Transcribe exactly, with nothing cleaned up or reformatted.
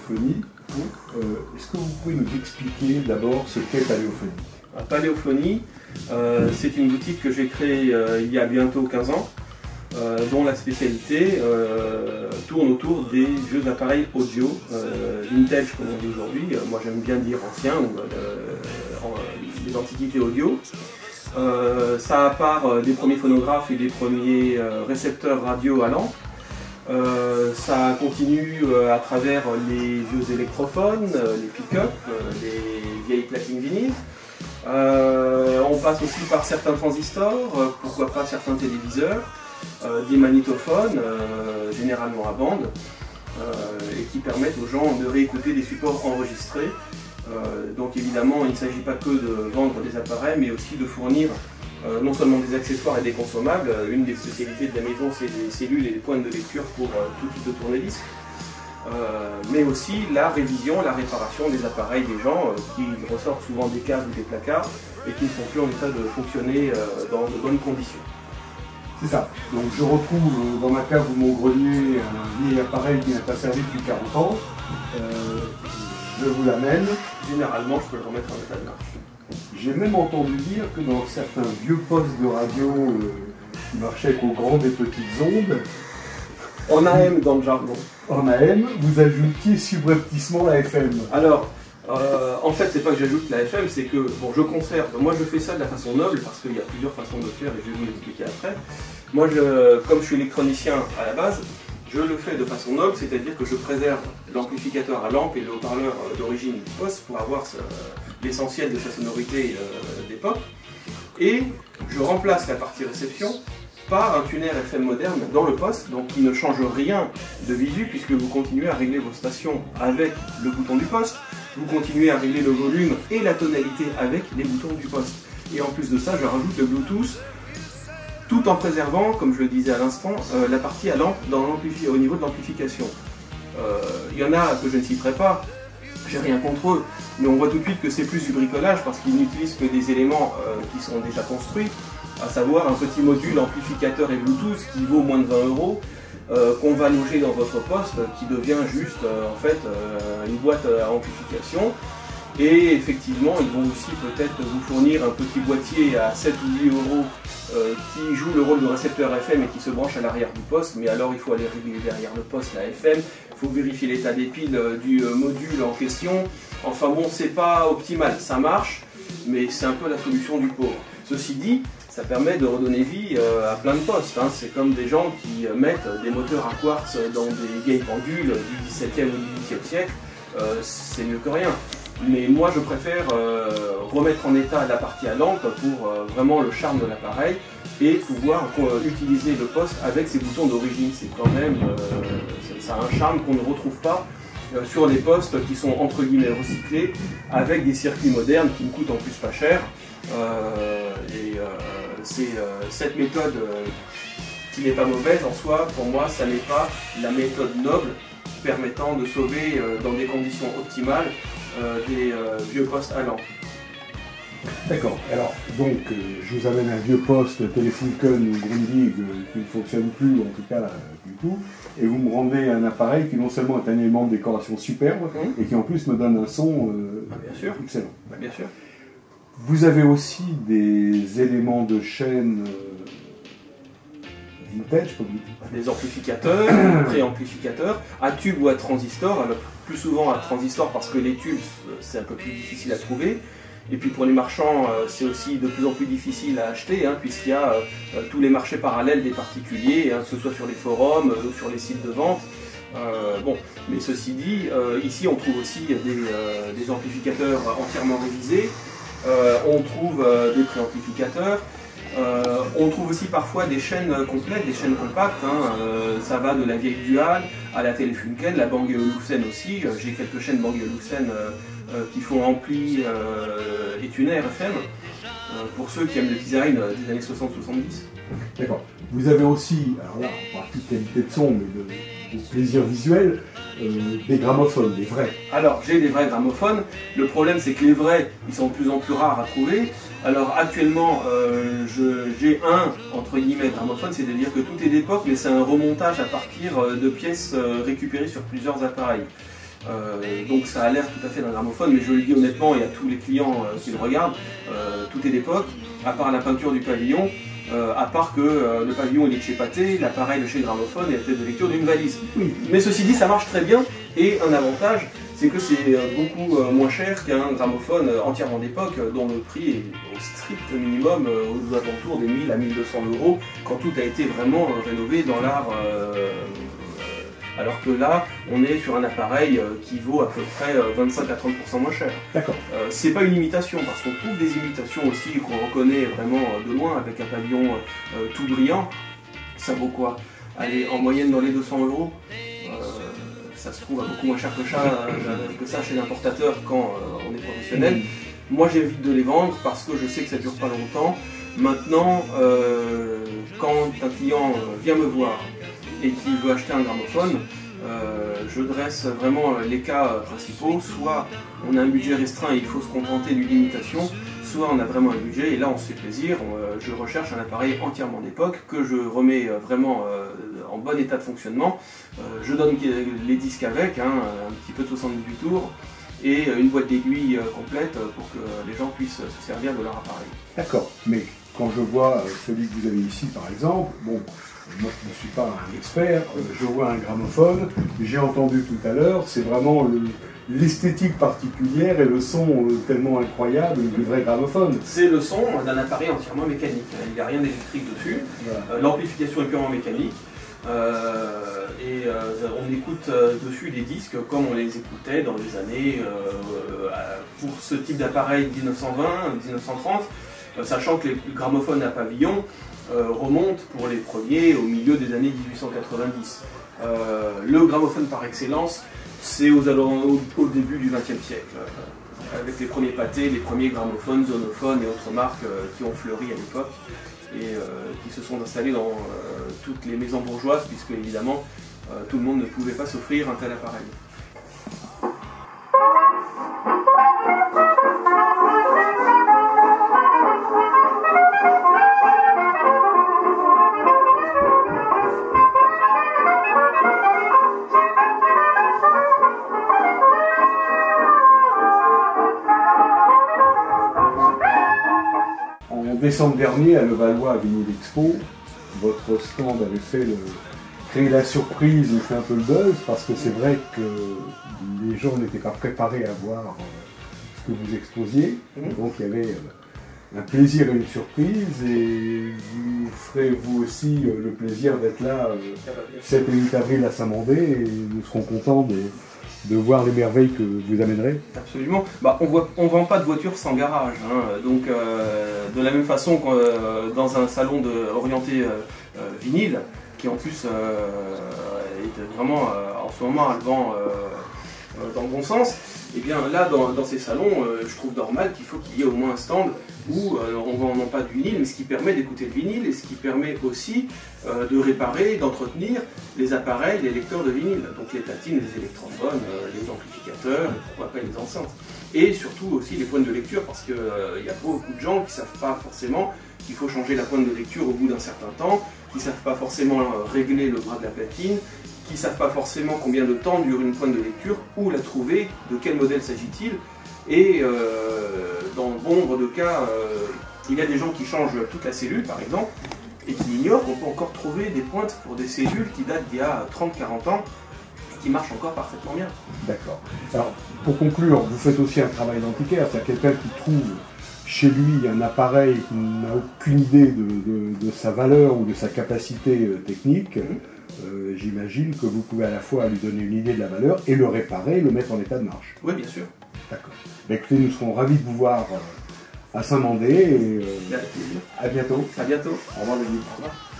paléophonie. Euh, Est-ce que vous pouvez nous expliquer d'abord ce qu'est Paléophonie? La Paléophonie, euh, c'est une boutique que j'ai créée euh, il y a bientôt quinze ans, euh, dont la spécialité euh, tourne autour des vieux appareils audio, euh, vintage comme on dit aujourd'hui. Moi j'aime bien dire anciens, ou euh, en, des antiquités audio. Euh, ça part des premiers phonographes et des premiers euh, récepteurs radio à lampe. Euh, ça continue euh, à travers les vieux électrophones, euh, les pick-up, euh, les vieilles platines vinyles. Euh, on passe aussi par certains transistors, euh, pourquoi pas certains téléviseurs, euh, des magnétophones, euh, généralement à bande, euh, et qui permettent aux gens de réécouter des supports enregistrés. Euh, donc évidemment, il ne s'agit pas que de vendre des appareils, mais aussi de fournir euh, non seulement des accessoires et des consommables. Une des spécialités de la maison, c'est les cellules et les pointes de lecture pour euh, tout type de tourne-disque. Euh, mais aussi la révision, la réparation des appareils des gens euh, qui ressortent souvent des caves ou des placards et qui ne sont plus en état de fonctionner euh, dans de bonnes conditions. C'est ça. Donc je retrouve dans ma cave ou mon grenier un vieil appareil qui n'a pas servi depuis quarante ans. Euh, je vous l'amène. Généralement, je peux le remettre en état de marche. J'ai même entendu dire que dans certains vieux postes de radio euh, qui marchaient avec aux grandes et petites ondes, en A M dans le jargon. En A M, vous ajoutiez subrepticement la F M. Alors, euh, en fait, c'est pas que j'ajoute la F M, c'est que bon, je conserve. Moi, je fais ça de la façon noble parce qu'il y a plusieurs façons de le faire et je vais vous l'expliquer après. Moi, je, comme je suis électronicien à la base, je le fais de façon noble, c'est-à-dire que je préserve l'amplificateur à lampe et le haut-parleur d'origine du poste pour avoir l'essentiel de sa sonorité euh, d'époque. Et je remplace la partie réception par un tuner F M moderne dans le poste, donc qui ne change rien de visu puisque vous continuez à régler vos stations avec le bouton du poste, vous continuez à régler le volume et la tonalité avec les boutons du poste. Et en plus de ça, je rajoute le Bluetooth, tout en préservant, comme je le disais à l'instant, euh, la partie à lampe dans au niveau de l'amplification. Il euh, y en a que je ne citerai pas, j'ai rien contre eux, mais on voit tout de suite que c'est plus du bricolage parce qu'ils n'utilisent que des éléments euh, qui sont déjà construits, à savoir un petit module amplificateur et Bluetooth qui vaut moins de vingt euros, euh, qu'on va loger dans votre poste, qui devient juste euh, en fait euh, une boîte à amplification. Et effectivement, ils vont aussi peut-être vous fournir un petit boîtier à sept ou huit euros euh, qui joue le rôle de récepteur F M et qui se branche à l'arrière du poste. Mais alors, il faut aller régler derrière le poste la F M, il faut vérifier l'état des piles euh, du euh, module en question. Enfin bon, c'est pas optimal, ça marche, mais c'est un peu la solution du pauvre. Ceci dit, ça permet de redonner vie euh, à plein de postes. Hein. C'est comme des gens qui euh, mettent des moteurs à quartz dans des vieilles pendules du dix-septième ou du dix-huitième siècle. Euh, c'est mieux que rien. Mais moi je préfère euh, remettre en état la partie à lampe pour euh, vraiment le charme de l'appareil et pouvoir euh, utiliser le poste avec ses boutons d'origine. C'est quand même, euh, ça a un charme qu'on ne retrouve pas euh, sur les postes qui sont entre guillemets recyclés avec des circuits modernes qui ne coûtent en plus pas cher. Euh, et euh, c'est euh, cette méthode euh, qui n'est pas mauvaise en soi. Pour moi, ça n'est pas la méthode noble permettant de sauver euh, dans des conditions optimales Euh, des euh, vieux postes à lampe. D'accord. Alors, donc, euh, je vous amène un vieux poste Telefunken ou Grundig euh, qui ne fonctionne plus, en tout cas, euh, du tout, et vous me rendez un appareil qui non seulement est un élément de décoration superbe, mmh. et qui en plus me donne un son euh, ah, bien sûr. excellent. Ah, bien sûr. Vous avez aussi des éléments de chaîne euh, vintage, comme vous dites. Des amplificateurs, préamplificateurs, à tube ou à transistor, alors plus souvent à transistor parce que les tubes c'est un peu plus difficile à trouver, et puis pour les marchands c'est aussi de plus en plus difficile à acheter, hein, puisqu'il y a euh, tous les marchés parallèles des particuliers, hein, que ce soit sur les forums ou euh, sur les sites de vente. Euh, bon, mais ceci dit, euh, ici on trouve aussi des, euh, des amplificateurs entièrement révisés, euh, on trouve euh, des préamplificateurs. Euh, on trouve aussi parfois des chaînes complètes, des chaînes compactes, hein. euh, ça va de la vieille Dual à la Telefunken, la Bang et Olufsen aussi, euh, j'ai quelques chaînes Bang et Olufsen euh, euh, qui font ampli euh, et tuner F M, euh, pour ceux qui aiment le design des années soixante soixante-dix. D'accord. Vous avez aussi, alors là, on parle plus de qualité de son, mais de, de plaisir visuel, euh, des gramophones, des vrais. Alors, j'ai des vrais gramophones. Le problème, c'est que les vrais, ils sont de plus en plus rares à trouver. Alors, actuellement, euh, j'ai un, entre guillemets, gramophone, c'est-à-dire que tout est d'époque, mais c'est un remontage à partir de pièces euh, récupérées sur plusieurs appareils. Euh, donc ça a l'air tout à fait d'un gramophone, mais je le dis honnêtement et à tous les clients euh, qui le regardent, euh, tout est d'époque, à part la peinture du pavillon, euh, à part que euh, le pavillon il est de chez Pathé, l'appareil de chez Gramophone et la tête de lecture d'une valise. Oui. Mais ceci dit, ça marche très bien, et un avantage, c'est que c'est beaucoup euh, moins cher qu'un gramophone euh, entièrement d'époque, euh, dont le prix est au strict minimum euh, aux alentours des mille à mille deux cents euros, quand tout a été vraiment euh, rénové dans l'art. Euh, Alors que là, on est sur un appareil qui vaut à peu près vingt-cinq à trente pour cent moins cher. D'accord. Euh, c'est pas une imitation, parce qu'on trouve des imitations aussi qu'on reconnaît vraiment de loin, avec un pavillon euh, tout brillant. Ça vaut quoi? Allez, en moyenne dans les deux cents euros. Euh, ça se trouve à beaucoup moins cher que ça, euh, que ça chez l'importateur quand euh, on est professionnel. Mmh. Moi, j'évite de les vendre parce que je sais que ça dure pas longtemps. Maintenant, euh, quand un client vient me voir et qui veut acheter un gramophone, euh, je dresse vraiment les cas principaux. Soit on a un budget restreint et il faut se contenter d'une imitation, soit on a vraiment un budget et là on se fait plaisir. Euh, je recherche un appareil entièrement d'époque que je remets vraiment euh, en bon état de fonctionnement. Euh, je donne les disques avec, hein, un petit peu de soixante-dix-huit tours, et une boîte d'aiguilles complète pour que les gens puissent se servir de leur appareil. D'accord, mais quand je vois celui que vous avez ici par exemple, bon, moi je ne suis pas un expert, je vois un gramophone, j'ai entendu tout à l'heure, c'est vraiment l'esthétique particulière et le son tellement incroyable du vrai gramophone. C'est le son d'un appareil entièrement mécanique, il n'y a rien d'électrique dessus, voilà. L'amplification est purement mécanique. Euh, et euh, on écoute euh, dessus des disques comme on les écoutait dans les années, euh, pour ce type d'appareil dix-neuf cent vingt, dix-neuf cent trente, euh, sachant que les gramophones à pavillon euh, remontent pour les premiers au milieu des années mille huit cent quatre-vingt-dix. Euh, le gramophone par excellence, c'est aux, au, au début du vingtième siècle, euh, avec les premiers Pathé, les premiers gramophones, zonophones et autres marques euh, qui ont fleuri à l'époque et euh, qui se sont installés dans euh, toutes les maisons bourgeoises, puisque évidemment euh, tout le monde ne pouvait pas s'offrir un tel appareil. En décembre dernier, à Levallois, à Vinyl Expo, votre stand avait fait le, créé la surprise et fait un peu le buzz, parce que c'est vrai que les gens n'étaient pas préparés à voir ce que vous exposiez. Donc il y avait un plaisir et une surprise, et vous ferez vous aussi le plaisir d'être là sept et huit avril à Saint-Mandé, et nous serons contents de, de voir les merveilles que vous amènerez. Absolument. Bah, on ne on vend pas de voitures sans garage. Hein. Donc, euh, de la même façon que euh, dans un salon de, orienté euh, euh, vinyle, qui en plus euh, est vraiment, euh, en ce moment, elle vend euh, dans le bon sens, et bien là, dans, dans ces salons, euh, je trouve normal qu'il faut qu'il y ait au moins un stand où euh, on vend non pas du vinyle, mais ce qui permet d'écouter le vinyle, et ce qui permet aussi euh, de réparer, d'entretenir les appareils, les lecteurs de vinyle, donc les platines, les électrophones, euh, les amplificateurs, et pourquoi pas les enceintes. Et surtout aussi les pointes de lecture, parce qu'il euh, y a beaucoup de gens qui ne savent pas forcément qu'il faut changer la pointe de lecture au bout d'un certain temps, qui ne savent pas forcément euh, régler le bras de la platine, qui ne savent pas forcément combien de temps dure une pointe de lecture, où la trouver, de quel modèle s'agit-il. Et euh, dans bon nombre de cas, euh, il y a des gens qui changent toute la cellule par exemple, et qui ignorent qu'on peut encore trouver des pointes pour des cellules qui datent d'il y a trente à quarante ans, et qui marchent encore parfaitement bien. D'accord. Alors, pour conclure, vous faites aussi un travail d'antiquaire, c'est-à-dire quelqu'un qui trouve chez lui un appareil qui n'a aucune idée de, de, de sa valeur ou de sa capacité euh, technique. Mmh. Euh, j'imagine que vous pouvez à la fois lui donner une idée de la valeur et le réparer et le mettre en état de marche. Oui, bien sûr. D'accord. Ben, écoutez, nous serons ravis de vous voir euh, à Saint-Mandé et euh, à bientôt. À bientôt. Au revoir, Denis. Au revoir.